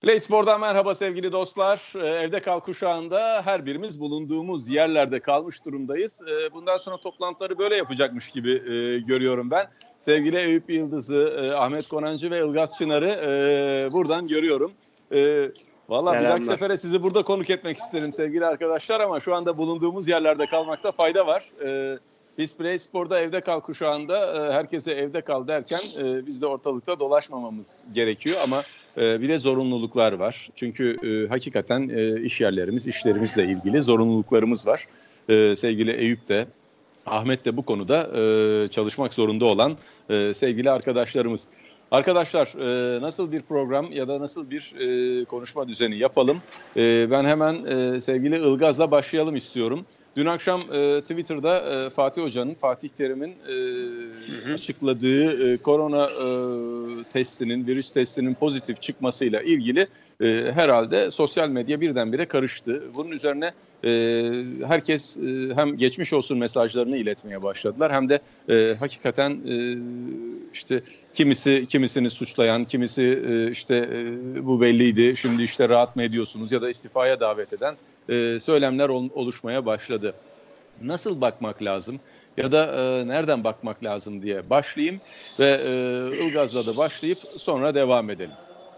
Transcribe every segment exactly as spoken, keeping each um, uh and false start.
Play Spor'dan merhaba sevgili dostlar. Ee, Evde Kal kuşağında her birimiz bulunduğumuz yerlerde kalmış durumdayız. Ee, Bundan sonra toplantıları böyle yapacakmış gibi e, görüyorum ben. Sevgili Eyüp Yıldız'ı, e, Ahmet Konancı ve Ilgaz Çınar'ı e, buradan görüyorum. E, Valla bir dahaki Selamlar. sefere sizi burada konuk etmek isterim sevgili arkadaşlar ama şu anda bulunduğumuz yerlerde kalmakta fayda var. E, Biz Play Spor'da Evde Kal kuşağında e, herkese evde kal derken e, biz de ortalıkta dolaşmamamız gerekiyor ama bir de zorunluluklar var. Çünkü e, hakikaten e, iş yerlerimiz, işlerimizle ilgili zorunluluklarımız var. E, sevgili Eyüp de, Ahmet de bu konuda e, çalışmak zorunda olan e, sevgili arkadaşlarımız. Arkadaşlar e, nasıl bir program ya da nasıl bir e, konuşma düzeni yapalım? E, ben hemen e, sevgili Ilgaz'la başlayalım istiyorum. Dün akşam e, Twitter'da e, Fatih Hoca'nın, Fatih Terim'in e, hı hı. açıkladığı e, korona e, testinin, virüs testinin pozitif çıkmasıyla ilgili e, herhalde sosyal medya birdenbire karıştı. Bunun üzerine e, herkes e, hem geçmiş olsun mesajlarını iletmeye başladılar hem de e, hakikaten e, işte kimisi kimisini suçlayan, kimisi e, işte e, bu belliydi, şimdi işte rahat mı ediyorsunuz ya da istifaya davet eden e, söylemler ol, oluşmaya başladı. Nasıl bakmak lazım ya da e, nereden bakmak lazım diye başlayayım ve e, Ilgaz'la da başlayıp sonra devam edelim.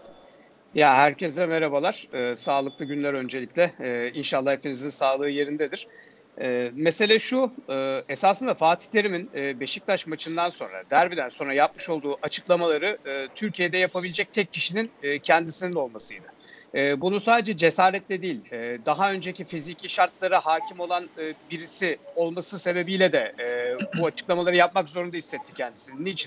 Ya herkese merhabalar. Ee, sağlıklı günler öncelikle. Ee, İnşallah hepinizin sağlığı yerindedir. Ee, mesele şu, e, esasında Fatih Terim'in e, Beşiktaş maçından sonra, derbiden sonra yapmış olduğu açıklamaları e, Türkiye'de yapabilecek tek kişinin e, kendisinin olmasıydı. E, bunu sadece cesaretle değil, e, daha önceki fiziki şartlara hakim olan e, birisi olması sebebiyle de e, bu açıklamaları yapmak zorunda hissetti kendisini. Niçin?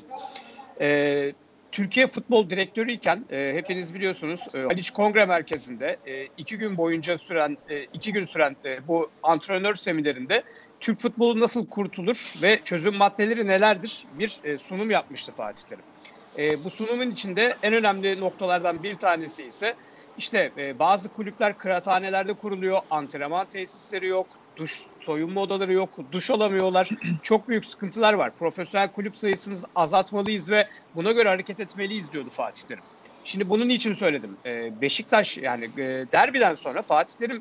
E, Türkiye Futbol Direktörüyken e, hepiniz biliyorsunuz e, Haliç Kongre Merkezi'nde e, iki gün boyunca süren e, iki gün süren e, bu antrenör seminerinde Türk futbolu nasıl kurtulur ve çözüm maddeleri nelerdir bir e, sunum yapmıştı Fatih Terim. E, bu sunumun içinde en önemli noktalardan bir tanesi ise işte e, bazı kulüpler kıraathanelerde kuruluyor, antrenman tesisleri yok, duş, soyunma odaları yok, duş alamıyorlar. Çok büyük sıkıntılar var. Profesyonel kulüp sayısını azaltmalıyız ve buna göre hareket etmeliyiz diyordu Fatih Terim. Şimdi bunun için söyledim. E, Beşiktaş yani e, derbiden sonra Fatih Terim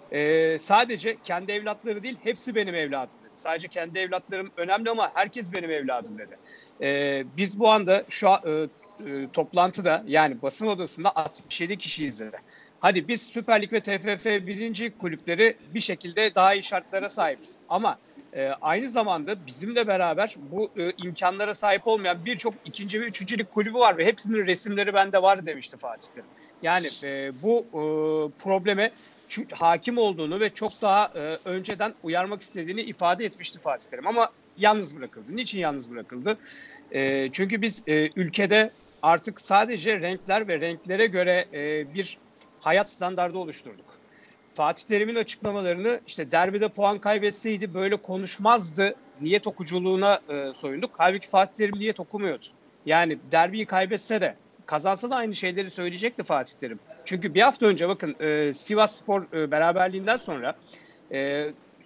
e, sadece kendi evlatları değil hepsi benim evladım dedi. Sadece kendi evlatlarım önemli ama herkes benim evladım dedi. E, biz bu anda şu an, e, e, toplantıda yani basın odasında altmış yedi kişi izledi. Hadi biz Süper Lig ve T F F birinci kulüpleri bir şekilde daha iyi şartlara sahibiz. Ama e, aynı zamanda bizimle beraber bu e, imkanlara sahip olmayan birçok ikinci ve üçüncü lig kulübü var ve hepsinin resimleri bende var demişti Fatih Terim. Yani e, bu e, probleme çünkü hakim olduğunu ve çok daha e, önceden uyarmak istediğini ifade etmişti Fatih Terim. Ama yalnız bırakıldı. Niçin yalnız bırakıldı? E, çünkü biz e, ülkede artık sadece renkler ve renklere göre e, bir hayat standardı oluşturduk. Fatih Terim'in açıklamalarını işte derbide puan kaybetseydi böyle konuşmazdı niyet okuculuğuna e, soyunduk. Halbuki Fatih Terim niyet okumuyordu. Yani derbiyi kaybetse de kazansa da aynı şeyleri söyleyecekti Fatih Terim. Çünkü bir hafta önce bakın e, Sivas Spor e, beraberliğinden sonra e,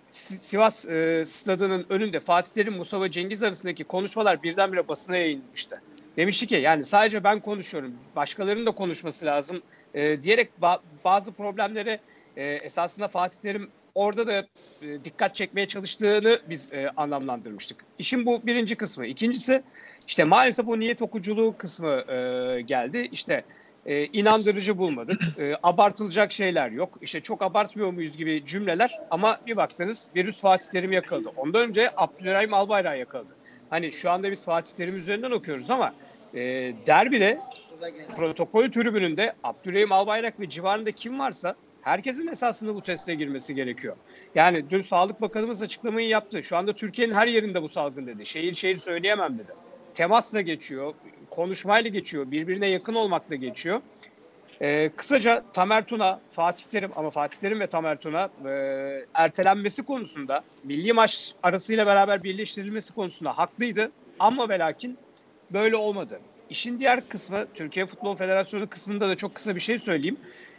Sivas e, stadının önünde Fatih Terim, Mustafa Cengiz arasındaki konuşmalar birdenbire basına yayılmıştı. Demişti ki yani sadece ben konuşuyorum, başkalarının da konuşması lazım e, diyerek ba- bazı problemlere e, esasında Fatih Terim orada da e, dikkat çekmeye çalıştığını biz e, anlamlandırmıştık. İşin bu birinci kısmı. İkincisi işte maalesef o niyet okuculuğu kısmı e, geldi. İşte e, inandırıcı bulmadık. E, abartılacak şeyler yok. İşte çok abartmıyor muyuz gibi cümleler ama bir baksanız virüs Fatih Terim yakaladı. Ondan önce Abdülrahim Albayrak yakaladı. Hani şu anda biz Fatih Terim üzerinden okuyoruz ama e, derbide protokol tribününde Abdülrahim Albayrak ve civarında kim varsa herkesin esasında bu teste girmesi gerekiyor. Yani dün Sağlık Bakanımız açıklamayı yaptı. Şu anda Türkiye'nin her yerinde bu salgın dedi. Şehir şehir söyleyemem dedi. Temasla geçiyor, konuşmayla geçiyor, birbirine yakın olmakla geçiyor. Ee, kısaca Tamer Tuna, Fatih Terim ama Fatih Terim ve Tamer Tuna e, ertelenmesi konusunda milli maç arasıyla beraber birleştirilmesi konusunda haklıydı. Ama ve lakin böyle olmadı. İşin diğer kısmı Türkiye Futbol Federasyonu kısmında da çok kısa bir şey söyleyeyim.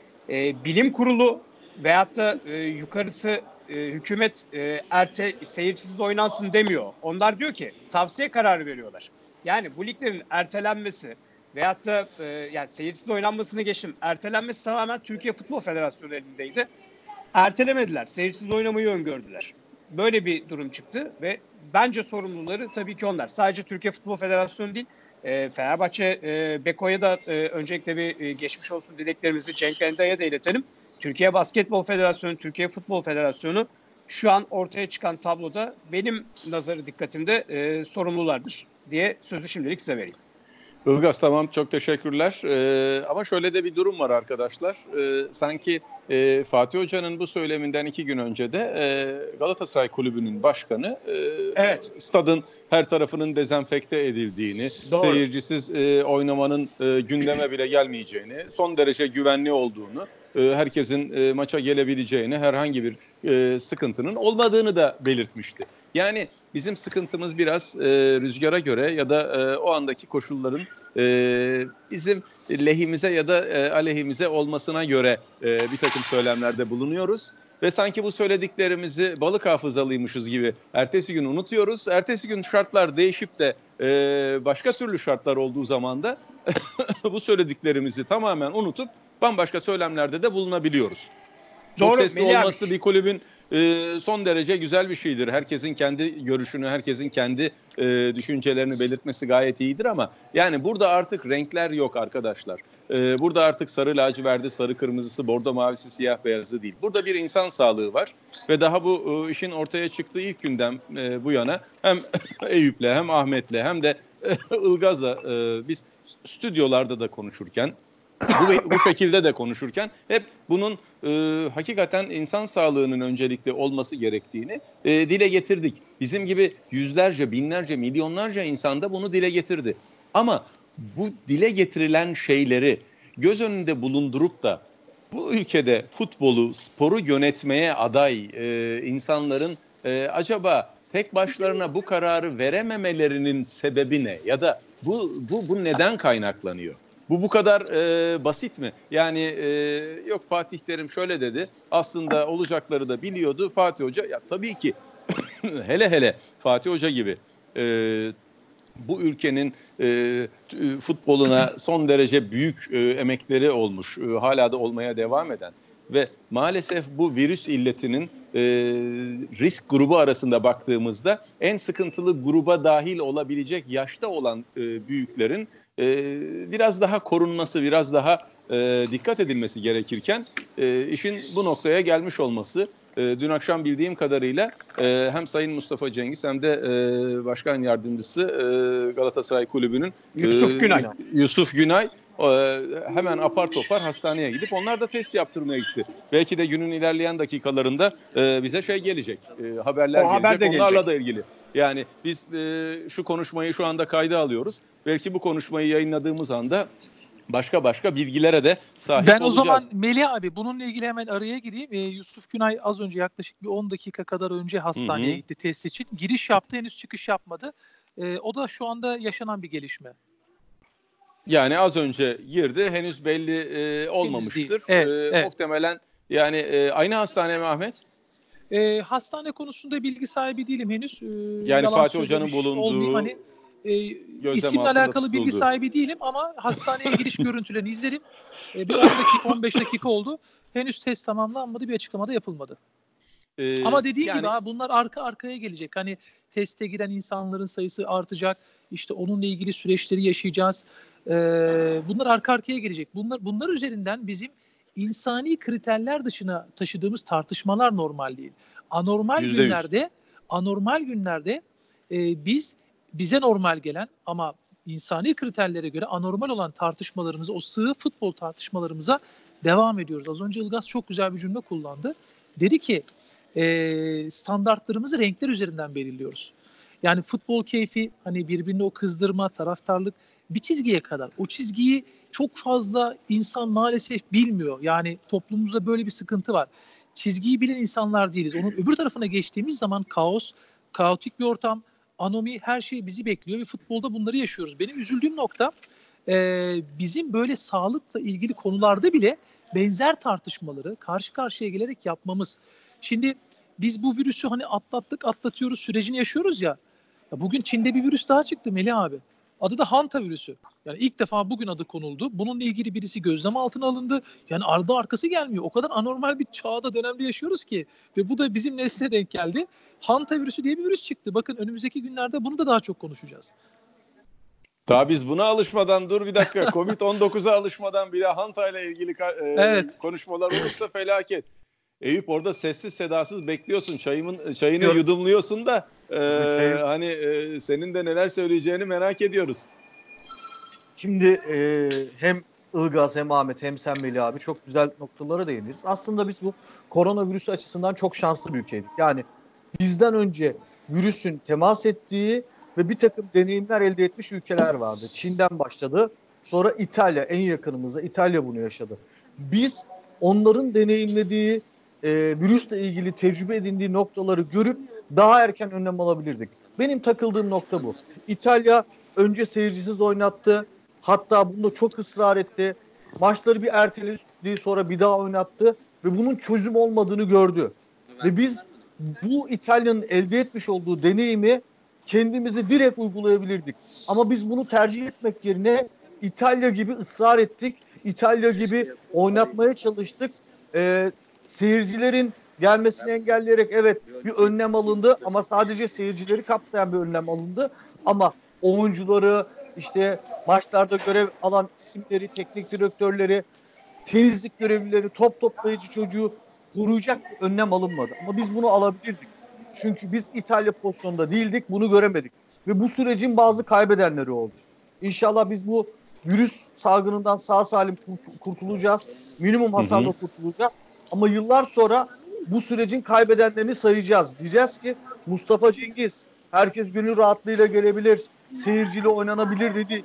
E, bilim kurulu veyahut da e, yukarısı e, hükümet e, erte seyircisiz oynansın demiyor. Onlar diyor ki tavsiye kararı veriyorlar. Yani bu liglerin ertelenmesi veyahut da e, yani seyirsiz oynanmasını geçtim. Ertelenmesi tamamen Türkiye Futbol Federasyonu elindeydi. Ertelemediler. Seyirsiz oynamayı öngördüler. Böyle bir durum çıktı ve bence sorumluları tabii ki onlar. Sadece Türkiye Futbol Federasyonu değil, e, Fenerbahçe, e, Beko'ya da e, öncelikle bir e, geçmiş olsun dileklerimizi Cenk Enda'ya da iletelim. Türkiye Basketbol Federasyonu, Türkiye Futbol Federasyonu şu an ortaya çıkan tabloda benim nazarı dikkatimde e, sorumlulardır diye sözü şimdilik size vereyim. Ilgaz, tamam, çok teşekkürler. Ee, ama şöyle de bir durum var arkadaşlar. Ee, sanki e, Fatih Hoca'nın bu söyleminden iki gün önce de e, Galatasaray Kulübü'nün başkanı e, evet. stadın her tarafının dezenfekte edildiğini, Doğru. seyircisiz e, oynamanın e, gündeme bile gelmeyeceğini, son derece güvenli olduğunu, e, herkesin e, maça gelebileceğini, herhangi bir e, sıkıntının olmadığını da belirtmişti. Yani bizim sıkıntımız biraz e, rüzgara göre ya da e, o andaki koşulların e, bizim lehimize ya da e, aleyhimize olmasına göre e, bir takım söylemlerde bulunuyoruz. Ve sanki bu söylediklerimizi balık hafızalıymışız gibi ertesi gün unutuyoruz. Ertesi gün şartlar değişip de e, başka türlü şartlar olduğu zaman da bu söylediklerimizi tamamen unutup bambaşka söylemlerde de bulunabiliyoruz. Çok Doğru, sesli Melih olması abi. bir kulübün e, son derece güzel bir şeydir. Herkesin kendi görüşünü, herkesin kendi e, düşüncelerini belirtmesi gayet iyidir ama yani burada artık renkler yok arkadaşlar. E, burada artık sarı laciverti, sarı kırmızısı, bordo mavisi, siyah beyazı değil. Burada bir insan sağlığı var ve daha bu e, işin ortaya çıktığı ilk günden e, bu yana hem Eyüp'le hem Ahmet'le hem de e, Ilgaz'la e, biz stüdyolarda da konuşurken, bu, bu şekilde de konuşurken hep bunun e, hakikaten insan sağlığının öncelikli olması gerektiğini e, dile getirdik. Bizim gibi yüzlerce, binlerce, milyonlarca insan da bunu dile getirdi. Ama bu dile getirilen şeyleri göz önünde bulundurup da bu ülkede futbolu, sporu yönetmeye aday e, insanların e, acaba tek başlarına bu kararı verememelerinin sebebi ne? Ya da bu bu bu neden kaynaklanıyor? Bu bu kadar e, basit mi? Yani e, yok Fatih Terim şöyle dedi. Aslında olacakları da biliyordu Fatih Hoca. Ya tabii ki hele hele Fatih Hoca gibi e, bu ülkenin e, futboluna son derece büyük e, emekleri olmuş. E, hala da olmaya devam eden ve maalesef bu virüs illetinin e, risk grubu arasında baktığımızda en sıkıntılı gruba dahil olabilecek yaşta olan e, büyüklerin Ee, biraz daha korunması, biraz daha e, dikkat edilmesi gerekirken e, işin bu noktaya gelmiş olması, e, dün akşam bildiğim kadarıyla e, hem Sayın Mustafa Cengiz hem de e, Başkan Yardımcısı e, Galatasaray Kulübü'nün Yusuf e, Günay. Yusuf Günay e, hemen apar topar hastaneye gidip onlar da test yaptırmaya gitti. Belki de günün ilerleyen dakikalarında e, bize şey gelecek, e, haberler O haber gelecek, de onlarla gelecek. da ilgili. Yani biz e, şu konuşmayı şu anda kayda alıyoruz. Belki bu konuşmayı yayınladığımız anda başka başka bilgilere de sahip Ben o olacağız. zaman Melih abi bununla ilgili hemen araya gireyim. Ee, Yusuf Günay az önce yaklaşık bir on dakika kadar önce hastaneye Hı hı. gitti test için. Giriş yaptı, henüz çıkış yapmadı. Ee, o da şu anda yaşanan bir gelişme. Yani az önce girdi, henüz belli e, olmamıştır. Evet, E, evet. Muhtemelen yani e, aynı hastane mi Ahmet? Ee, hastane konusunda bilgi sahibi değilim henüz. Ee, Yani yalan Fatih Hoca'nın söylemiş bulunduğu, olmayayım. Hani e, isimle altında alakalı bilgi tutulduğu. sahibi değilim ama hastaneye giriş görüntülerini izledim. Ee, bir on dakika on beş dakika oldu. Henüz test tamamlanmadı, bir açıklamada yapılmadı. E, Ama dediğin yani, gibi abi bunlar arka arkaya gelecek. Hani teste giren insanların sayısı artacak. İşte onunla ilgili süreçleri yaşayacağız. Ee, bunlar arka arkaya gelecek. Bunlar bunlar üzerinden bizim insani kriterler dışına taşıdığımız tartışmalar normal değil. Anormal yüzde yüz. günlerde anormal günlerde e, biz bize normal gelen ama insani kriterlere göre anormal olan tartışmalarımıza, o sığ futbol tartışmalarımıza devam ediyoruz. Az önce Ilgaz çok güzel bir cümle kullandı. Dedi ki e, standartlarımızı renkler üzerinden belirliyoruz. Yani futbol keyfi, hani birbirini o kızdırma, taraftarlık bir çizgiye kadar. O çizgiyi çok fazla insan maalesef bilmiyor. Yani toplumumuzda böyle bir sıkıntı var. Çizgiyi bilen insanlar değiliz. Onun öbür tarafına geçtiğimiz zaman kaos, kaotik bir ortam, anomi, her şey bizi bekliyor ve futbolda bunları yaşıyoruz. Benim üzüldüğüm nokta e, bizim böyle sağlıkla ilgili konularda bile benzer tartışmaları karşı karşıya gelerek yapmamız. Şimdi biz bu virüsü hani atlattık, atlatıyoruz, sürecini yaşıyoruz ya. Ya bugün Çin'de bir virüs daha çıktı Melih abi. Adı da Hanta virüsü. Yani ilk defa bugün adı konuldu. Bununla ilgili birisi gözlem altına alındı. Yani ardı arkası gelmiyor. O kadar anormal bir çağda, dönemde yaşıyoruz ki. Ve bu da bizim nesle denk geldi. Hanta virüsü diye bir virüs çıktı. Bakın önümüzdeki günlerde bunu da daha çok konuşacağız. Daha biz buna alışmadan, dur bir dakika, covid on dokuza alışmadan bile Hanta ile ilgili e, Evet. konuşmalar olursa felaket. Eyüp orada sessiz sedasız bekliyorsun. Çayımın çayını Yok. yudumluyorsun da e, Çayım- hani e, senin de neler söyleyeceğini merak ediyoruz. Şimdi e, hem Ilgaz hem Ahmet hem sen Melih abi çok güzel noktalara değindiniz. Aslında biz bu koronavirüsü açısından çok şanslı bir ülkeydik. Yani bizden önce virüsün temas ettiği ve bir takım deneyimler elde etmiş ülkeler vardı. Çin'den başladı. Sonra İtalya, en yakınımızda İtalya bunu yaşadı. Biz onların deneyimlediği e, virüsle ilgili tecrübe edindiği noktaları görüp daha erken önlem alabilirdik. Benim takıldığım nokta bu. İtalya önce seyircisiz oynattı. Hatta bunda çok ısrar etti. Maçları bir erteledi, sonra bir daha oynattı ve bunun çözüm olmadığını gördü. Ve biz bu İtalya'nın elde etmiş olduğu deneyimi kendimize direkt uygulayabilirdik. Ama biz bunu tercih etmek yerine İtalya gibi ısrar ettik. İtalya gibi oynatmaya çalıştık. Ee, seyircilerin gelmesini engelleyerek evet bir önlem alındı ama sadece seyircileri kapsayan bir önlem alındı. Ama oyuncuları, işte maçlarda görev alan isimleri, teknik direktörleri, temizlik görevlileri, top toplayıcı çocuğu koruyacak bir önlem alınmadı. Ama biz bunu alabilirdik. Çünkü biz İtalya pozisyonunda değildik, bunu göremedik. Ve bu sürecin bazı kaybedenleri oldu. İnşallah biz bu virüs salgınından sağ salim kurt- kurtulacağız. Minimum hasarla kurtulacağız. Ama yıllar sonra bu sürecin kaybedenlerini sayacağız. Diyeceğiz ki Mustafa Cengiz herkes gönül rahatlığıyla gelebilir, seyirciyle oynanabilir dedi.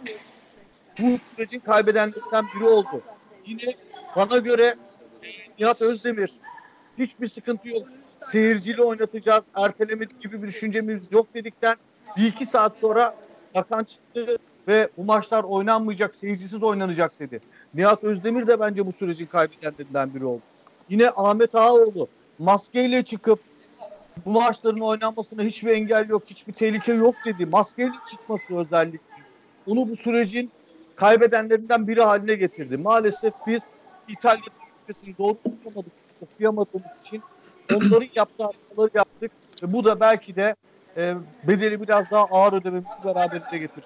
Bu sürecin kaybedenlerinden biri oldu. Yine bana göre Nihat Özdemir hiçbir sıkıntı yok. Seyirciyle oynatacağız, ertelemedik gibi bir düşüncemiz yok dedikten bir iki saat sonra bakan çıktı ve bu maçlar oynanmayacak, seyircisiz oynanacak dedi. Nihat Özdemir de bence bu sürecin kaybedenlerinden biri oldu. Yine Ahmet Ağaoğlu maskeyle çıkıp bu maçların oynanmasına hiçbir engel yok, hiçbir tehlike yok dedi. Maskeyle çıkması özellikle onu bu sürecin kaybedenlerinden biri haline getirdi. Maalesef biz İtalya tecrübesini doğru okuyamadık, okuyamadığımız için onların yaptığı hataları yaptık ve bu da belki de e, bedeli biraz daha ağır ödememizi beraberinde getirir.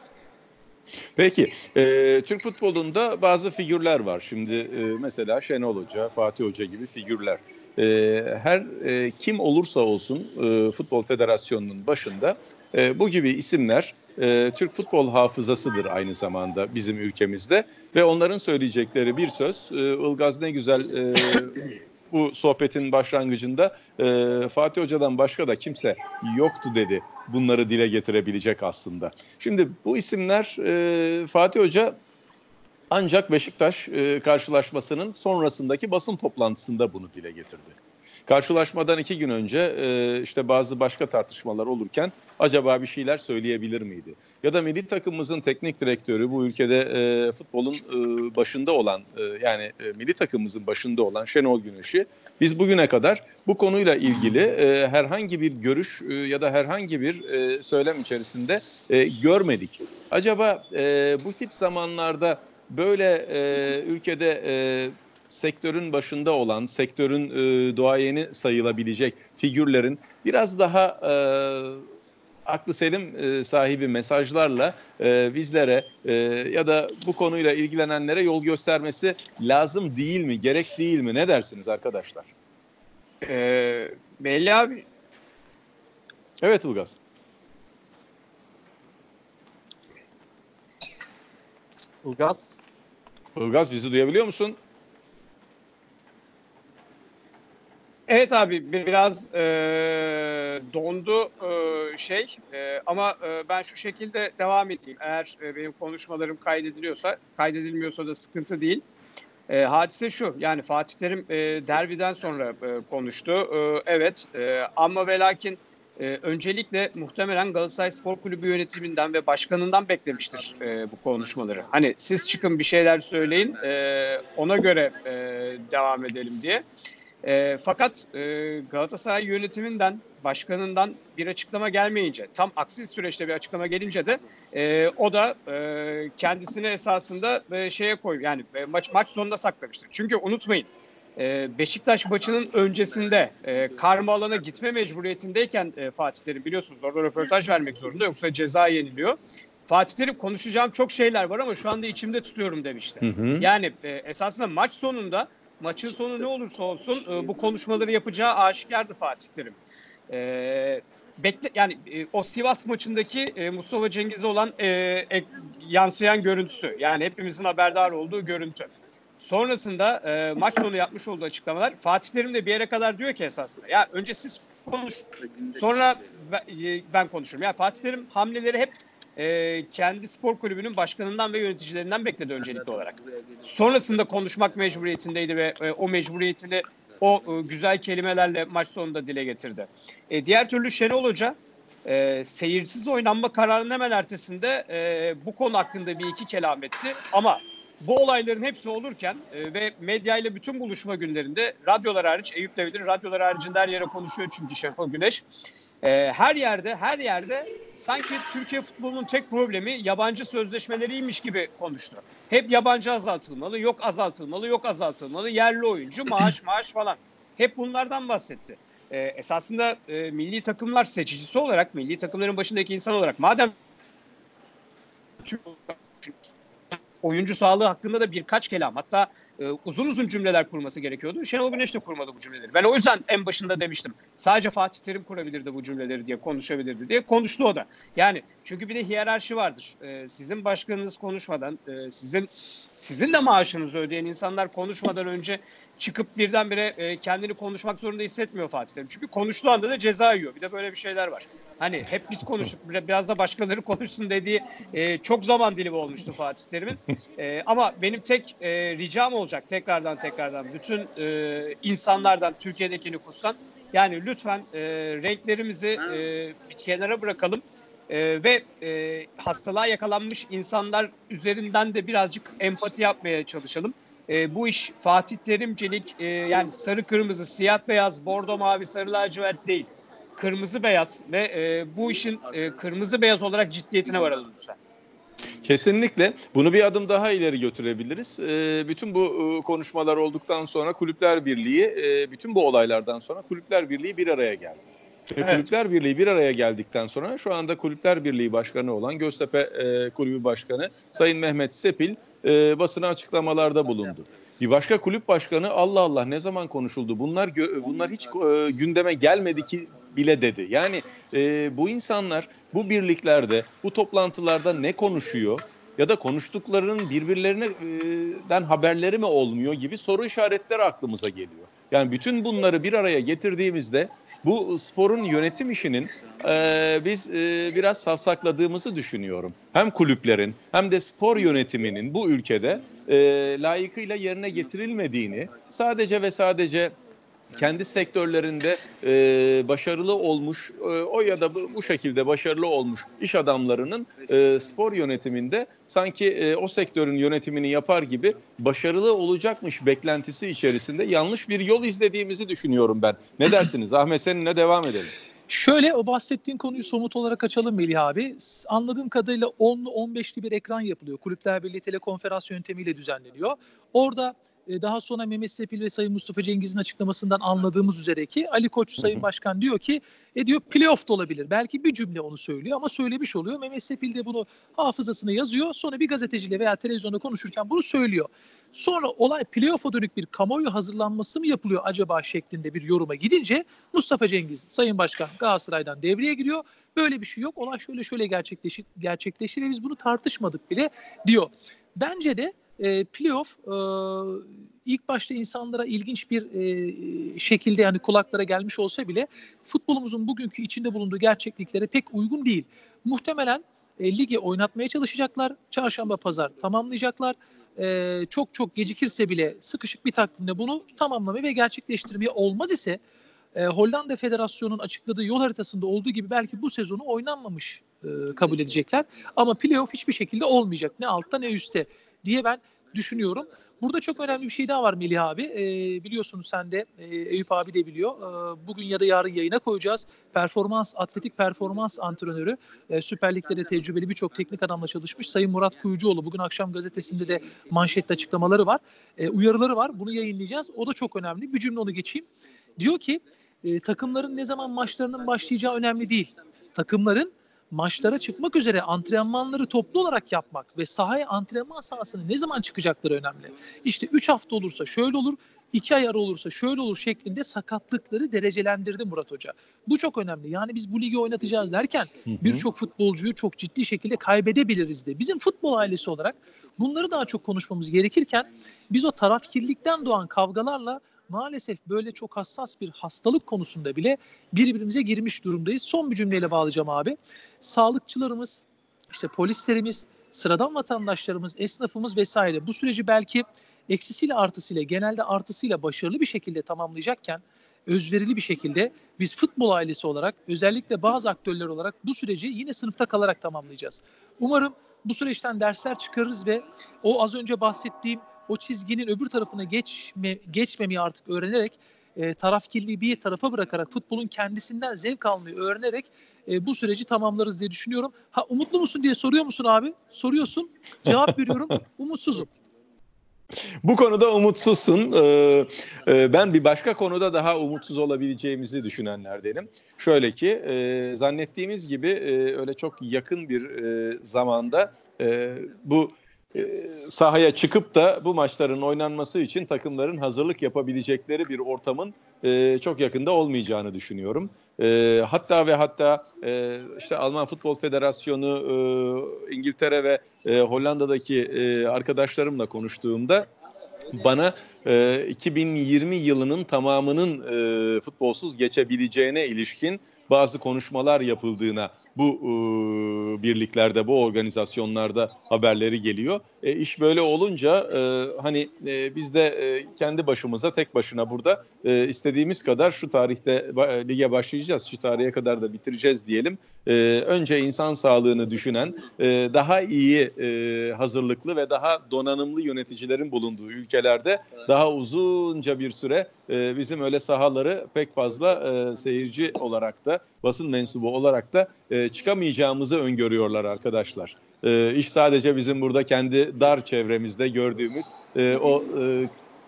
Peki, e, Türk futbolunda bazı figürler var. Şimdi e, mesela Şenol Hoca, Fatih Hoca gibi figürler. E, her e, kim olursa olsun e, Futbol Federasyonu'nun başında e, bu gibi isimler e, Türk futbol hafızasıdır aynı zamanda bizim ülkemizde. Ve onların söyleyecekleri bir söz, e, Ilgaz ne güzel e, bu sohbetin başlangıcında e, Fatih Hoca'dan başka da kimse yoktu dedi. Bunları dile getirebilecek aslında. Şimdi bu isimler e, Fatih Hoca ancak Beşiktaş e, karşılaşmasının sonrasındaki basın toplantısında bunu dile getirdi. Karşılaşmadan iki gün önce e, işte bazı başka tartışmalar olurken acaba bir şeyler söyleyebilir miydi? Ya da milli takımımızın teknik direktörü bu ülkede e, futbolun e, başında olan e, yani e, milli takımımızın başında olan Şenol Güneş'i biz bugüne kadar bu konuyla ilgili e, herhangi bir görüş e, ya da herhangi bir e, söylem içerisinde e, görmedik. Acaba e, bu tip zamanlarda böyle e, ülkede e, sektörün başında olan, sektörün e, duayeni sayılabilecek figürlerin biraz daha e, aklı selim e, sahibi mesajlarla e, bizlere e, ya da bu konuyla ilgilenenlere yol göstermesi lazım değil mi, gerek değil mi? Ne dersiniz arkadaşlar? Ee, Melih abi. Evet Ilgaz. Ilgaz. Ilgaz bizi duyabiliyor musun? Evet abi biraz e, dondu e, şey e, ama e, ben şu şekilde devam edeyim. Eğer e, benim konuşmalarım kaydediliyorsa, kaydedilmiyorsa da sıkıntı değil. E, hadise şu, yani Fatih Terim e, derbiden sonra e, konuştu. E, evet e, ama ve lakin e, öncelikle muhtemelen Galatasaray Spor Kulübü yönetiminden ve başkanından beklemiştir e, bu konuşmaları. Hani siz çıkın bir şeyler söyleyin, e, ona göre e, devam edelim diye. E, fakat e, Galatasaray yönetiminden, başkanından bir açıklama gelmeyince, tam aksi süreçte bir açıklama gelince de e, o da e, kendisini esasında e, şeye koy, yani e, maç maç sonunda saklamıştır. Çünkü unutmayın, e, Beşiktaş maçının öncesinde e, karma alana gitme mecburiyetindeyken e, Fatih Terim, biliyorsunuz, orada röportaj vermek zorunda, yoksa ceza yeniliyor. Fatih Terim, konuşacağım çok şeyler var ama şu anda içimde tutuyorum demişti. Hı hı. Yani e, esasında maç sonunda, maçın sonu ne olursa olsun e, bu konuşmaları yapacağı aşikardı Fatih Terim. E, bekle yani e, o Sivas maçındaki e, Mustafa Cengiz'e olan e, e, yansıyan görüntüsü, yani hepimizin haberdar olduğu görüntü. Sonrasında e, maç sonu yapmış olduğu açıklamalar, Fatih Terim de bir yere kadar diyor ki esasında, ya önce siz konuş, sonra ben, ben konuşurum. Yani Fatih Terim hamleleri hep e, kendi spor kulübünün başkanından ve yöneticilerinden bekledi öncelikli olarak. Sonrasında konuşmak mecburiyetindeydi ve e, o mecburiyetini o e, güzel kelimelerle maç sonunda dile getirdi. E, diğer türlü Şenol Hoca e, seyirsiz oynanma kararının hemen ertesinde e, bu konu hakkında bir iki kelam etti. Ama bu olayların hepsi olurken e, ve medyayla bütün buluşma günlerinde, radyolar hariç, Eyüp de bilir, radyolar haricinde her yere konuşuyor çünkü Şenol Güneş. E, her yerde, her yerde sanki Türkiye futbolunun tek problemi yabancı sözleşmeleriymiş gibi konuştu. Hep yabancı azaltılmalı, yok azaltılmalı, yok azaltılmalı, yerli oyuncu, maaş maaş falan. Hep bunlardan bahsetti. E, esasında e, milli takımlar seçicisi olarak, milli takımların başındaki insan olarak, madem oyuncu sağlığı hakkında da birkaç kelam, hatta e, uzun uzun cümleler kurması gerekiyordu. Şenol Güneş de kurmadı bu cümleleri. Ben o yüzden en başında demiştim, sadece Fatih Terim kurabilirdi bu cümleleri diye, konuşabilirdi diye. Konuştu o da. Yani çünkü bir de hiyerarşi vardır. E, sizin başkanınız konuşmadan, e, sizin sizin de maaşınızı ödeyen insanlar konuşmadan önce çıkıp birdenbire e, kendini konuşmak zorunda hissetmiyor Fatih Terim. Çünkü konuştuğu anda da ceza yiyor. Bir de böyle bir şeyler var. Hani hep biz konuştuk, biraz da başkaları konuşsun dediği e, çok zaman dilimi olmuştu Fatih Terim'in. E, ama benim tek e, ricam olacak tekrardan tekrardan bütün e, insanlardan, Türkiye'deki nüfustan, yani lütfen e, renklerimizi e, bir kenara bırakalım e, ve e, hastalığa yakalanmış insanlar üzerinden de birazcık empati yapmaya çalışalım. E, bu iş Fatih Terimcilik, e, yani sarı kırmızı, siyah beyaz, bordo mavi, sarı lacivert değil. Kırmızı beyaz ve e, bu işin e, kırmızı beyaz olarak ciddiyetine varalım lütfen. Kesinlikle. Bunu bir adım daha ileri götürebiliriz. E, bütün bu e, konuşmalar olduktan sonra Kulüpler Birliği, e, bütün bu olaylardan sonra Kulüpler Birliği bir araya geldi. Ve evet. Kulüpler Birliği bir araya geldikten sonra şu anda Kulüpler Birliği Başkanı olan Göztepe e, Kulübü Başkanı Sayın Mehmet Sepil e, basına açıklamalarda bulundu. Bir başka kulüp başkanı, Allah Allah ne zaman konuşuldu? Bunlar bunlar hiç e, gündeme gelmedi ki bile dedi. Yani e, bu insanlar bu birliklerde, bu toplantılarda ne konuşuyor ya da konuştuklarının birbirlerinden haberleri mi olmuyor gibi soru işaretleri aklımıza geliyor. Yani bütün bunları bir araya getirdiğimizde bu sporun yönetim işinin e, biz e, biraz savsakladığımızı düşünüyorum. Hem kulüplerin hem de spor yönetiminin bu ülkede e, layıkıyla yerine getirilmediğini, sadece ve sadece kendi sektörlerinde e, başarılı olmuş e, o ya da bu, bu şekilde başarılı olmuş iş adamlarının e, spor yönetiminde sanki e, o sektörün yönetimini yapar gibi başarılı olacakmış beklentisi içerisinde yanlış bir yol izlediğimizi düşünüyorum ben. Ne dersiniz? Ahmet, seninle devam edelim. Şöyle, o bahsettiğin konuyu somut olarak açalım Melih abi. Anladığım kadarıyla onlu on beşli bir ekran yapılıyor. Kulüpler Birliği telekonferans yöntemiyle düzenleniyor. Orada e, daha sonra Mehmet Sepil ve Sayın Mustafa Cengiz'in açıklamasından anladığımız üzere ki Ali Koç Sayın Başkan diyor ki e diyor playoff da olabilir. Belki bir cümle onu söylüyor ama söylemiş oluyor. Mehmet Sepil de bunu hafızasına yazıyor. Sonra bir gazeteciyle veya televizyonda konuşurken bunu söylüyor. Sonra olay playoff'a dönük bir kamuoyu hazırlanması mı yapılıyor acaba şeklinde bir yoruma gidince Mustafa Cengiz, Sayın Başkan Galatasaray'dan devreye giriyor. Böyle bir şey yok. Olay şöyle şöyle gerçekleşti, gerçekleşti ve biz bunu tartışmadık bile diyor. Bence de e, playoff e, ilk başta insanlara ilginç bir e, şekilde, yani kulaklara gelmiş olsa bile futbolumuzun bugünkü içinde bulunduğu gerçekliklere pek uygun değil. Muhtemelen e, ligi oynatmaya çalışacaklar. Çarşamba pazar tamamlayacaklar. Ee, çok çok gecikirse bile sıkışık bir takvimde bunu tamamlamaya ve gerçekleştirmeye, olmaz ise e, Hollanda Federasyonu'nun açıkladığı yol haritasında olduğu gibi belki bu sezonu oynanmamış e, kabul edecekler. Ama playoff hiçbir şekilde olmayacak. Ne altta ne üstte diye ben düşünüyorum. Burada çok önemli bir şey daha var Melih abi. E, biliyorsunuz sen de, e, Eyüp abi de biliyor. E, bugün ya da yarın yayına koyacağız. Performans, atletik performans antrenörü, e, Süper Lig'de de tecrübeli birçok teknik adamla çalışmış Sayın Murat Kuyucuoğlu. Bugün akşam gazetesinde de manşette açıklamaları var. E, uyarıları var. Bunu yayınlayacağız. O da çok önemli. Bir cümle onu geçeyim. Diyor ki e, takımların ne zaman maçlarının başlayacağı önemli değil. Takımların maçlara çıkmak üzere antrenmanları toplu olarak yapmak ve sahaya, antrenman sahasına ne zaman çıkacakları önemli. İşte üç hafta olursa şöyle olur, iki ay ara olursa şöyle olur şeklinde sakatlıkları derecelendirdi Murat Hoca. Bu çok önemli. Yani biz bu ligi oynatacağız derken birçok futbolcuyu çok ciddi şekilde kaybedebiliriz de. Bizim futbol ailesi olarak bunları daha çok konuşmamız gerekirken biz o tarafkirlikten doğan kavgalarla maalesef böyle çok hassas bir hastalık konusunda bile birbirimize girmiş durumdayız. Son bir cümleyle bağlayacağım abi. Sağlıkçılarımız, işte polislerimiz, sıradan vatandaşlarımız, esnafımız vesaire bu süreci belki eksisiyle artısıyla, genelde artısıyla başarılı bir şekilde tamamlayacakken özverili bir şekilde biz futbol ailesi olarak, özellikle bazı aktörler olarak bu süreci yine sınıfta kalarak tamamlayacağız. Umarım bu süreçten dersler çıkarırız ve o az önce bahsettiğim o çizginin öbür tarafına geçme, geçmemeyi artık öğrenerek, e, tarafkirliği bir tarafa bırakarak, futbolun kendisinden zevk almayı öğrenerek e, bu süreci tamamlarız diye düşünüyorum. Ha, umutlu musun diye soruyor musun abi? Soruyorsun. Cevap veriyorum. Umutsuzum. Bu konuda umutsuzsun. Ee, e, ben bir başka konuda daha umutsuz olabileceğimizi düşünenlerdenim. Şöyle ki e, zannettiğimiz gibi e, öyle çok yakın bir e, zamanda e, bu e, sahaya çıkıp da bu maçların oynanması için takımların hazırlık yapabilecekleri bir ortamın e, çok yakında olmayacağını düşünüyorum. E, hatta ve hatta e, işte Alman Futbol Federasyonu, e, İngiltere ve e, Hollanda'daki e, arkadaşlarımla konuştuğumda bana e, iki bin yirmi yılının tamamının e, futbolsuz geçebileceğine ilişkin bazı konuşmalar yapıldığına bu e, birliklerde, bu organizasyonlarda haberleri geliyor. E, iş böyle olunca e, hani e, biz de e, kendi başımıza, tek başına burada e, istediğimiz kadar şu tarihte e, lige başlayacağız, şu tarihe kadar da bitireceğiz diyelim. E, önce insan sağlığını düşünen, e, daha iyi e, hazırlıklı ve daha donanımlı yöneticilerin bulunduğu ülkelerde daha uzunca bir süre e, bizim öyle sahaları pek fazla e, seyirci olarak da, basın mensubu olarak da e, çıkamayacağımızı öngörüyorlar arkadaşlar. E, iş sadece bizim burada kendi dar çevremizde gördüğümüz e, o e,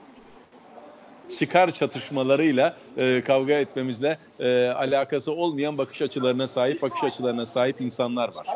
çıkar çatışmalarıyla e, kavga etmemizle e, alakası olmayan bakış açılarına sahip, bakış açılarına sahip insanlar var.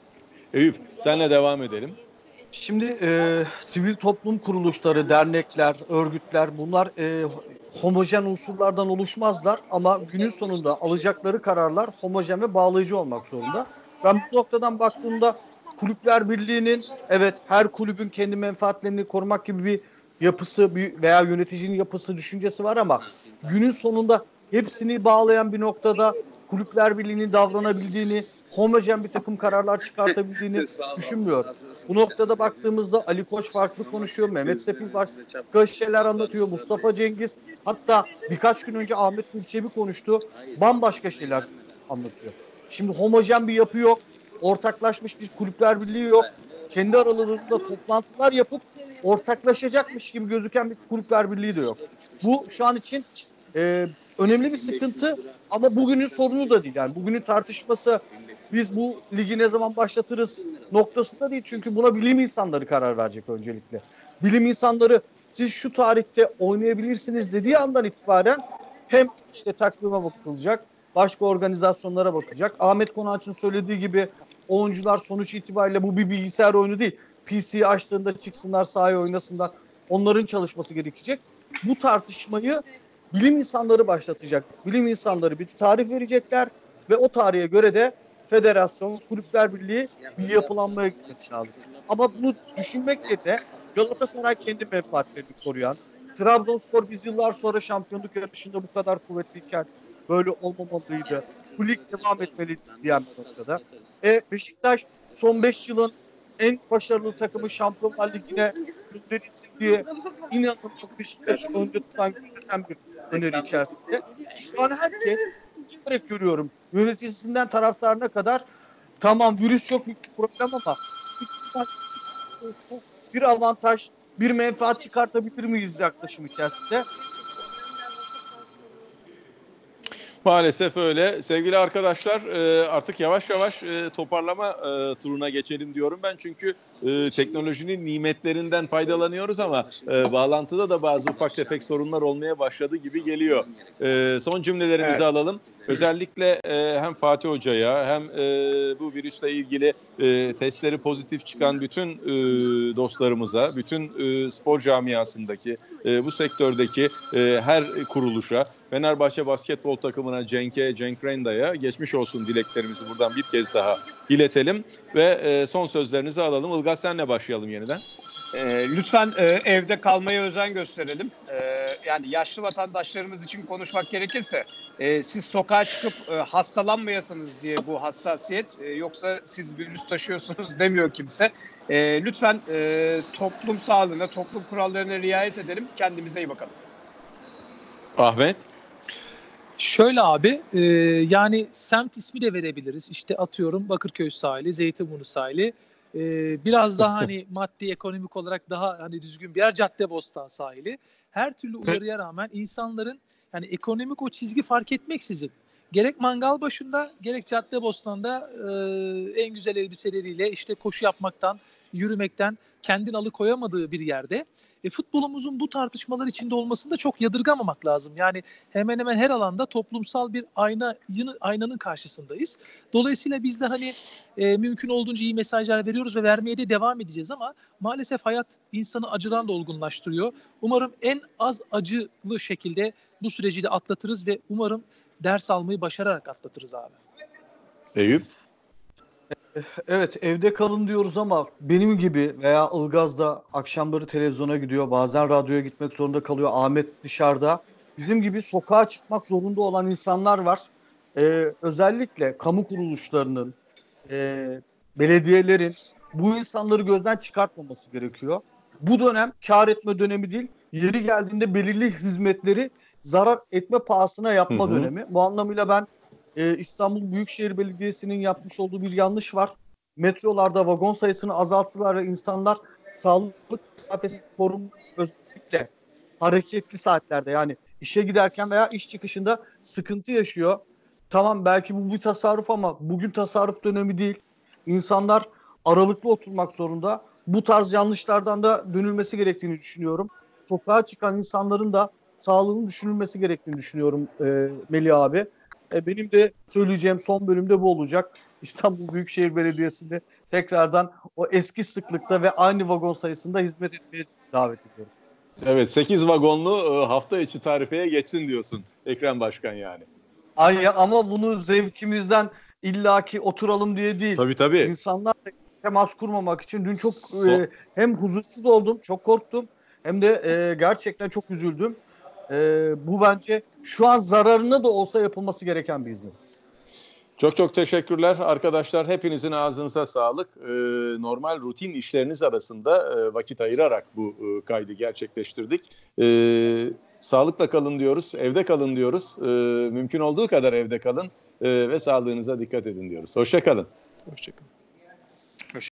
Eyüp, senle devam edelim. Şimdi e, sivil toplum kuruluşları, dernekler, örgütler bunlar e, homojen unsurlardan oluşmazlar ama günün sonunda alacakları kararlar homojen ve bağlayıcı olmak zorunda. Ben bu noktadan baktığımda Kulüpler Birliği'nin evet her kulübün kendi menfaatlerini korumak gibi bir yapısı veya yöneticinin yapısı, düşüncesi var ama günün sonunda hepsini bağlayan bir noktada Kulüpler Birliği'nin davranabildiğini, homojen bir takım kararlar çıkartabildiğini düşünmüyorum. Bu noktada baktığımızda Ali Koç farklı konuşuyor, Mehmet Sepil başka şeyler anlatıyor, Mustafa Cengiz, hatta birkaç gün önce Ahmet Nurçebi konuştu, bambaşka şeyler anlatıyor. Şimdi homojen bir yapı yok, ortaklaşmış bir Kulüpler Birliği yok, kendi aralarında toplantılar yapıp ortaklaşacakmış gibi gözüken bir Kulüpler Birliği de yok. Bu şu an için e, önemli bir sıkıntı ama bugünün sorunu da değil. Yani bugünün tartışması biz bu ligi ne zaman başlatırız noktasında değil. Çünkü buna bilim insanları karar verecek öncelikle. Bilim insanları siz şu tarihte oynayabilirsiniz dediği andan itibaren hem işte takvime bakılacak, başka organizasyonlara bakacak. Ahmet Konaç'ın söylediği gibi oyuncular sonuç itibariyle bu bir bilgisayar oyunu değil. P C'yi açtığında çıksınlar sahaya oynasınlar. Onların çalışması gerekecek. Bu tartışmayı bilim insanları başlatacak. Bilim insanları bir tarih verecekler ve o tarihe göre de federasyon, Kulüpler Birliği bir yapılanmaya gitmesi lazım. Ama bunu düşünmekle de Galatasaray kendi menfaatlerini koruyan, Trabzonspor biz yıllar sonra şampiyonluk yarışında bu kadar kuvvetliyken böyle olmamalıydı. Bu lig devam etmeli diyen bir noktada. E, Beşiktaş son beş yılın en başarılı takımı Şampiyonlar Ligi'ne gönderilsin diye inanılmaz Beşiktaş'ı önde tutan bir öneri içerisinde. Şu an herkes hep görüyorum. Yöneticisinden taraftarına kadar tamam virüs çok büyük bir problem ama bir avantaj bir menfaat çıkartabilir miyiz yaklaşım içerisinde? Maalesef öyle. Sevgili arkadaşlar e, artık yavaş yavaş e, toparlama e, turuna geçelim diyorum ben. Çünkü e, teknolojinin nimetlerinden faydalanıyoruz ama e, bağlantıda da bazı ufak tefek sorunlar olmaya başladı gibi geliyor. E, son cümlelerimizi Evet. alalım. Özellikle e, hem Fatih Hoca'ya hem e, bu virüsle ilgili e, testleri pozitif çıkan bütün e, dostlarımıza, bütün e, spor camiasındaki, e, bu sektördeki e, her kuruluşa, Fenerbahçe basketbol takımına, Cenk'e, Cenk Renda'ya geçmiş olsun dileklerimizi buradan bir kez daha iletelim ve e, son sözlerinizi alalım. Ilgaz, senle başlayalım yeniden. E, lütfen e, evde kalmaya özen gösterelim. E, yani yaşlı vatandaşlarımız için konuşmak gerekirse e, siz sokağa çıkıp e, hastalanmayasınız diye bu hassasiyet, e, yoksa siz virüs taşıyorsunuz demiyor kimse. E, lütfen e, toplum sağlığına, toplum kurallarına riayet edelim. Kendimize iyi bakalım. Ahmet? Şöyle abi, e, yani semt ismi de verebiliriz. İşte atıyorum Bakırköy sahili, Zeytinburnu sahili. E, biraz daha hani maddi ekonomik olarak daha hani düzgün bir yer, Caddebostan sahili. Her türlü uyarıya rağmen insanların yani ekonomik o çizgi fark etmeksizin gerek mangal başında gerek Caddebostan'da e, en güzel elbiseleriyle işte koşu yapmaktan, yürümekten kendini alıkoyamadığı bir yerde e, futbolumuzun bu tartışmalar içinde olmasını da çok yadırgamamak lazım. Yani hemen hemen her alanda toplumsal bir ayna, aynanın karşısındayız. Dolayısıyla biz de hani e, mümkün olduğunca iyi mesajlar veriyoruz ve vermeye de devam edeceğiz ama maalesef hayat insanı acılarla olgunlaştırıyor. Umarım en az acılı şekilde bu süreci de atlatırız ve umarım ders almayı başararak atlatırız abi. Eyüp? Evet, evde kalın diyoruz ama benim gibi veya Ilgaz da akşamları televizyona gidiyor. Bazen radyoya gitmek zorunda kalıyor. Ahmet dışarıda. Bizim gibi sokağa çıkmak zorunda olan insanlar var. Ee, özellikle kamu kuruluşlarının, e, belediyelerin bu insanları gözden çıkartmaması gerekiyor. Bu dönem kar etme dönemi değil, yeri geldiğinde belirli hizmetleri zarar etme pahasına yapma Hı hı. dönemi. Bu anlamıyla ben e, İstanbul Büyükşehir Belediyesi'nin yapmış olduğu bir yanlış var. Metrolarda vagon sayısını azalttılar ve insanlar sağlık mesafesi korun, özellikle hareketli saatlerde, yani işe giderken veya iş çıkışında sıkıntı yaşıyor. Tamam, belki bu bir tasarruf ama bugün tasarruf dönemi değil. İnsanlar aralıklı oturmak zorunda. Bu tarz yanlışlardan da dönülmesi gerektiğini düşünüyorum. Sokağa çıkan insanların da sağlığının düşünülmesi gerektiğini düşünüyorum e, Melih abi. E, benim de söyleyeceğim son bölümde bu olacak. İstanbul Büyükşehir Belediyesi'nde tekrardan o eski sıklıkta ve aynı vagon sayısında hizmet etmeye davet ediyorum. Evet, sekiz vagonlu e, hafta içi tarifeye geçsin diyorsun Ekrem Başkan yani. Ay, ama bunu zevkimizden illaki oturalım diye değil. Tabii tabii. İnsanlarla temas kurmamak için dün çok So- e, hem huzursuz oldum, çok korktum, hem de e, gerçekten çok üzüldüm. E, bu bence şu an zararına da olsa yapılması gereken bir hizmet. Çok çok teşekkürler arkadaşlar. Hepinizin ağzınıza sağlık. Ee, normal rutin işleriniz arasında e, vakit ayırarak bu e, kaydı gerçekleştirdik. Ee, sağlıkla kalın diyoruz, evde kalın diyoruz. Ee, mümkün olduğu kadar evde kalın e, ve sağlığınıza dikkat edin diyoruz. Hoşça kalın. Hoşçakalın.